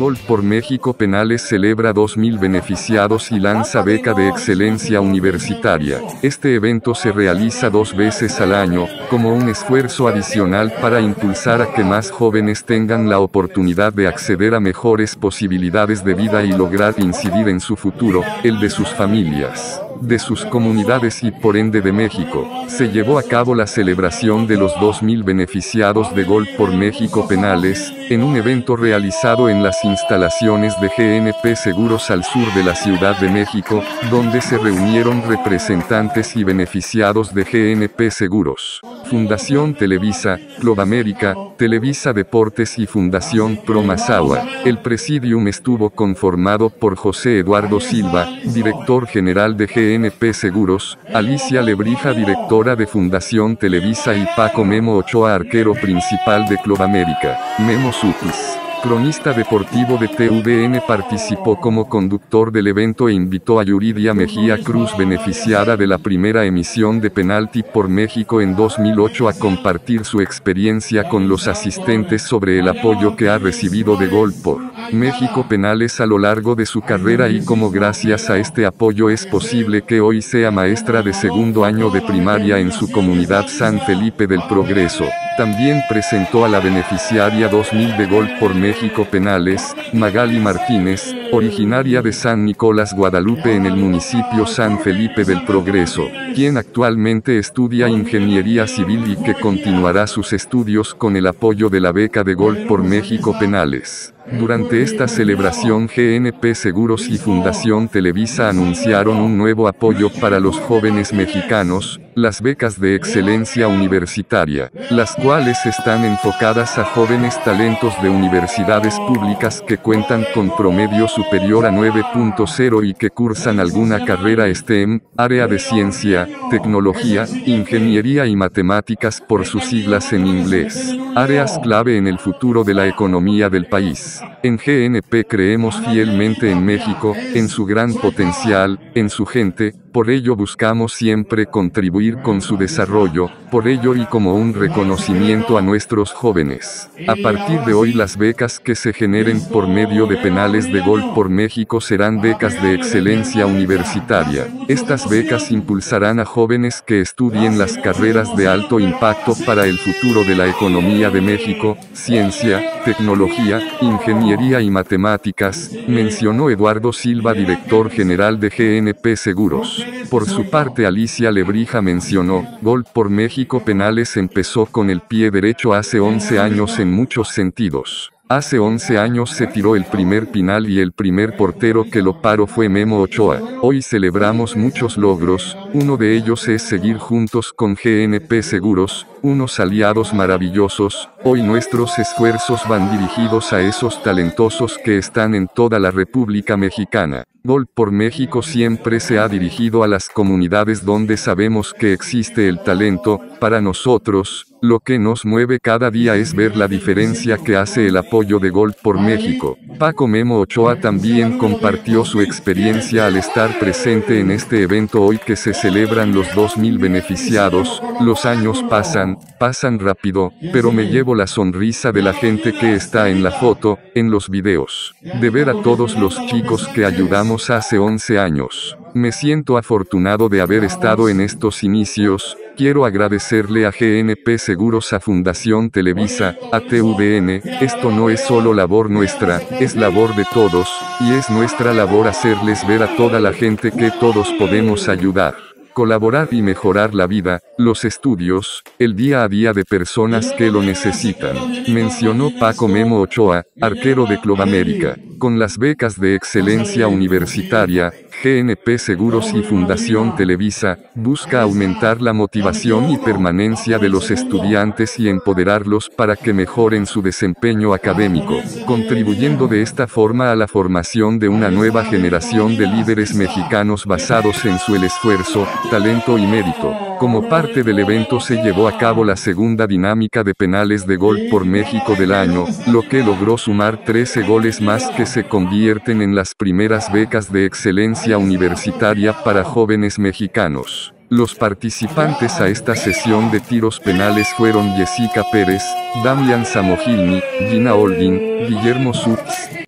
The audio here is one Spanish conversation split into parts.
Gol por México Penales celebra 2.000 beneficiados y lanza beca de excelencia universitaria. Este evento se realiza 2 veces al año, como un esfuerzo adicional para impulsar a que más jóvenes tengan la oportunidad de acceder a mejores posibilidades de vida y lograr incidir en su futuro, el de sus familias, de sus comunidades y por ende de México. Se llevó a cabo la celebración de los 2.000 beneficiados de Gol por México Penales, en un evento realizado en las instalaciones de GNP Seguros al sur de la Ciudad de México, donde se reunieron representantes y beneficiados de GNP Seguros, Fundación Televisa, Club América, Televisa Deportes y Fundación Pro Mazahua. El presidium estuvo conformado por José Eduardo Silva, director general de GNP Seguros, Alicia Lebrija, directora de Fundación Televisa, y Paco Memo Ochoa, arquero principal de Club América. Memo Sutis, cronista deportivo de TUDN, participó como conductor del evento e invitó a Yuridia Mejía Cruz, beneficiada de la primera emisión de Penalti por México en 2008, a compartir su experiencia con los asistentes sobre el apoyo que ha recibido de Gol por México Penales a lo largo de su carrera y cómo gracias a este apoyo es posible que hoy sea maestra de segundo año de primaria en su comunidad San Felipe del Progreso. También presentó a la beneficiaria 2.000 de Gol por México Penales, Magali Martínez, originaria de San Nicolás Guadalupe en el municipio San Felipe del Progreso, quien actualmente estudia Ingeniería Civil y que continuará sus estudios con el apoyo de la beca de Gol por México Penales. Durante esta celebración, GNP Seguros y Fundación Televisa anunciaron un nuevo apoyo para los jóvenes mexicanos, las becas de excelencia universitaria, las cuales están enfocadas a jóvenes talentos de universidades públicas que cuentan con promedio superior a 9.0 y que cursan alguna carrera STEM, área de ciencia, tecnología, ingeniería y matemáticas por sus siglas en inglés, áreas clave en el futuro de la economía del país. En GNP creemos fielmente en México, en su gran potencial, en su gente, por ello buscamos siempre contribuir con su desarrollo, por ello y como un reconocimiento a nuestros jóvenes. A partir de hoy las becas que se generen por medio de Penales de Gol por México serán becas de excelencia universitaria. Estas becas impulsarán a jóvenes que estudien las carreras de alto impacto para el futuro de la economía de México, ciencia, tecnología, ingeniería y matemáticas, mencionó Eduardo Silva, director general de GNP Seguros. Por su parte, Alicia Lebrija mencionó, Gol por México Penales empezó con el pie derecho hace 11 años en muchos sentidos. Hace 11 años se tiró el primer penal y el primer portero que lo paró fue Memo Ochoa. Hoy celebramos muchos logros, uno de ellos es seguir juntos con GNP Seguros, unos aliados maravillosos. Hoy nuestros esfuerzos van dirigidos a esos talentosos que están en toda la República Mexicana. Gol por México siempre se ha dirigido a las comunidades donde sabemos que existe el talento. Para nosotros, lo que nos mueve cada día es ver la diferencia que hace el apoyo de Gol por México. Paco Memo Ochoa también compartió su experiencia al estar presente en este evento hoy que se celebran los 2.000 beneficiados. Los años pasan rápido, pero me llevo la sonrisa de la gente que está en la foto, en los videos. De ver a todos los chicos que ayudamos hace 11 años. Me siento afortunado de haber estado en estos inicios. Quiero agradecerle a GNP Seguros, a Fundación Televisa, a TUDN. Esto no es solo labor nuestra, es labor de todos, y es nuestra labor hacerles ver a toda la gente que todos podemos ayudar, colaborar y mejorar la vida, los estudios, el día a día de personas que lo necesitan, mencionó Paco Memo Ochoa, arquero de Club América. Con las becas de excelencia universitaria, GNP Seguros y Fundación Televisa busca aumentar la motivación y permanencia de los estudiantes y empoderarlos para que mejoren su desempeño académico, contribuyendo de esta forma a la formación de una nueva generación de líderes mexicanos basados en su esfuerzo, talento y mérito. Como parte del evento se llevó a cabo la segunda dinámica de Penales de Gol por México del año, lo que logró sumar 13 goles más que se convierten en las primeras becas de excelencia universitaria para jóvenes mexicanos. Los participantes a esta sesión de tiros penales fueron Jessica Pérez, Damián Samogilny, Gina Holguín, Guillermo Sutz,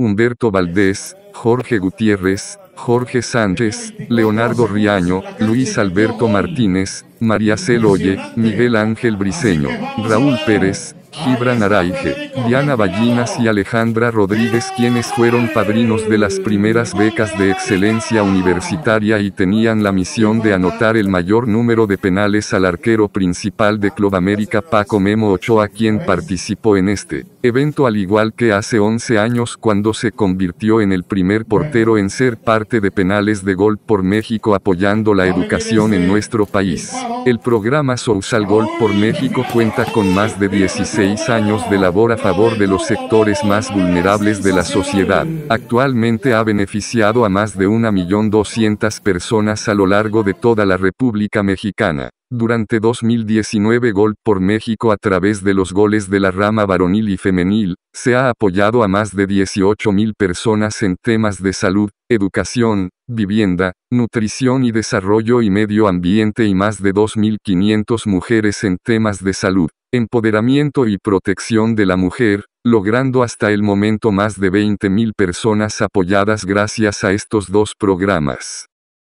Humberto Valdés, Jorge Gutiérrez, Jorge Sánchez, Leonardo Riaño, Luis Alberto Martínez, María Celoye, Miguel Ángel Briceño, Raúl Pérez, Gibran Araige, Diana Ballinas y Alejandra Rodríguez, quienes fueron padrinos de las primeras becas de excelencia universitaria y tenían la misión de anotar el mayor número de penales al arquero principal de Club América Paco Memo Ochoa, quien participó en este evento al igual que hace 11 años cuando se convirtió en el primer portero en ser parte de Penales de Gol por México apoyando la educación en nuestro país. El programa Sousal Gol por México cuenta con más de 16 años de labor a favor de los sectores más vulnerables de la sociedad. Actualmente ha beneficiado a más de 1.200.000 personas a lo largo de toda la República Mexicana. Durante 2019 Gol por México a través de los goles de la rama varonil y femenil, se ha apoyado a más de 18.000 personas en temas de salud, educación, vivienda, nutrición y desarrollo y medio ambiente y más de 2.500 mujeres en temas de salud, empoderamiento y protección de la mujer, logrando hasta el momento más de 20.000 personas apoyadas gracias a estos dos programas.